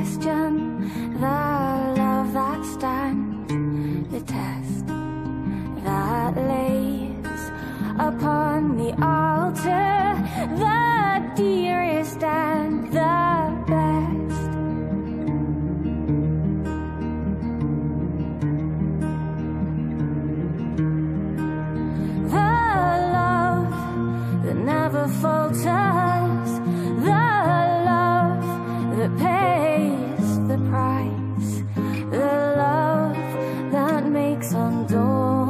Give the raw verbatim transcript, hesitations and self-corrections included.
question, the love that stands the test, that lays upon the altar the dearest and the best. The love that never falters, the love that pays the price, the love that makes undoing